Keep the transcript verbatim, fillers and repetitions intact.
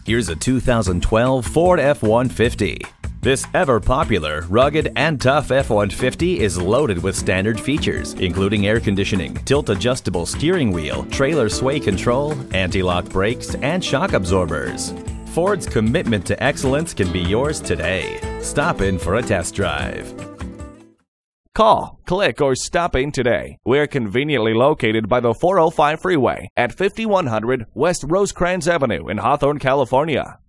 Here's a two thousand twelve Ford F one fifty. This ever-popular, rugged, and tough F one fifty is loaded with standard features, including air conditioning, tilt-adjustable steering wheel, trailer sway control, anti-lock brakes, and shock absorbers. Ford's commitment to excellence can be yours today. Stop in for a test drive. Call, click, or stop in today. We're conveniently located by the four oh five freeway at fifty-one hundred West Rosecrans Avenue in Hawthorne, California.